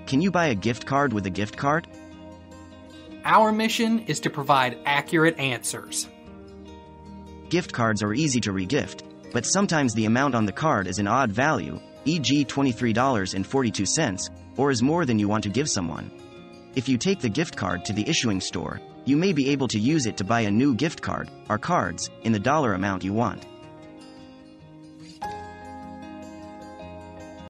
Can you buy a gift card with a gift card? Our mission is to provide accurate answers. Gift cards are easy to regift, but sometimes the amount on the card is an odd value, e.g. $23.42, or is more than you want to give someone. If you take the gift card to the issuing store, you may be able to use it to buy a new gift card, or cards, in the dollar amount you want.